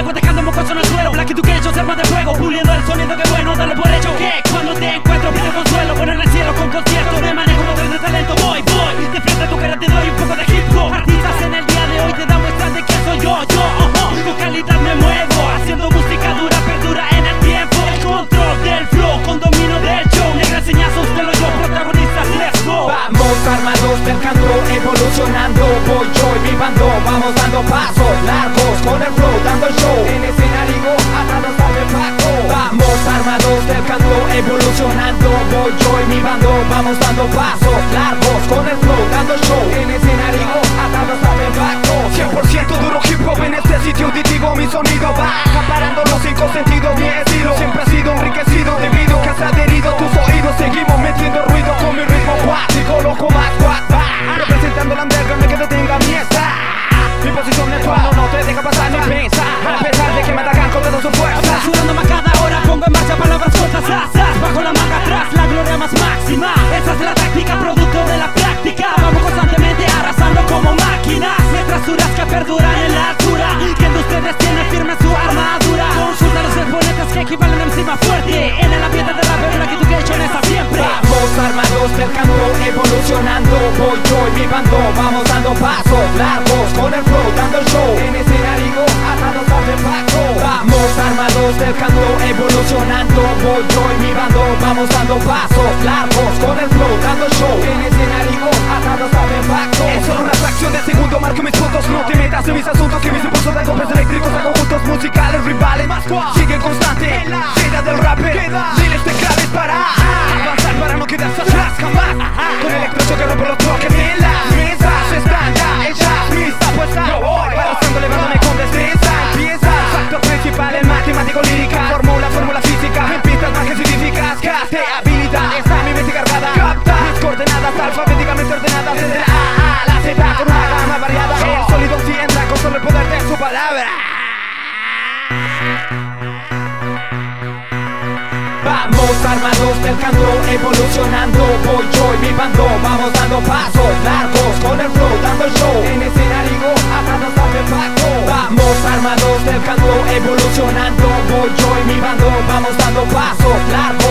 Sigo dejando mocoso en el suelo. Black y tu que ellos armas de fuego, puliendo el sonido que bueno, dale por hecho. Que cuando te encuentro pido consuelo, bueno en el cielo con conciertos. Me manejo como tren de talento, voy de frente a tu cara te doy un poco de hip hop. Artistas en el día de hoy te dan muestras de quién soy yo. Con calidad me muevo, haciendo música dura, perdura en el tiempo. El control del flow, con dominio del show. Negras señazos te lo yo, protagonistas, let's go. Vamos armados del canto, evolucionando. Voy yo y mi bando, vamos dando pasos largos con el flow, dando el show. En escenario, atados al impacto. Vamos armados del canto, evolucionando. Voy yo y mi bando, vamos dando pasos largos con el flow, dando el show. En escenario, atados al impacto. 100% duro hip hop en este sitio auditivo. Mi sonido va acaparando los 5 sentidos. Mi estilo siempre ha sido enriquecido debido que has adherido tus oídos. Seguimos metiendo ruido con mi ritmo cuático, loco más guapa. Representando la underground de que te tenga miesta. Mi posición actual no te deja pasar ni pensar, a pesar de que me atacan con toda su fuerza. Apresurando más cada hora, pongo en marcha palabras cortas, bajo la manga atrás, la gloria más máxima. Esa es la táctica, producto de la práctica. Vamos constantemente arrasando como máquinas. Letras duras que perduran en la altura. Quien de ustedes tiene firme su armadura. Consulta los exponentes que equivalen a encima fuerte. En el ambiente de la verdad que tu que está siempre. Vamos armados del canto, evolucionando. Voy yo y mi bando, vamos dando pasos largos con el flow, dando el show. En escenario, atados al impacto. Vamos armados del canto, evolucionando. Voy yo y mi bando, vamos dando pasos largos con el flow, dando el show. En escenario, atados al impacto. Es solo una fracción de segundo, marco mis puntos. No te metas en mis asuntos, que mis impulsos de golpes eléctricos a conjuntos musicales rivales. Sigue constante, queda del rapper. Diles de cara disparar, avanzar para no quedarse atrás jamás. Con electrochoque rompo los bloques en las mesas. Están ya hechas, lista puesta. Avanzando, levándome con destreza. Empieza, factor principal, el matemático lírica. Fórmula física, en pistas más que científicas. Gaste habilidad, está mi mente cargada. Capta mis coordenadas alfabéticamente ordenadas. Desde la A a la Z con una gama variada. El sólido sí entra con solo el poder de su palabra. Vamos armados del canto, evolucionando. Voy yo y mi bando, vamos dando pasos largos con el flow, dando el show. En escenario, atados al impacto. Vamos armados del canto, evolucionando. Voy yo y mi bando, vamos dando pasos largos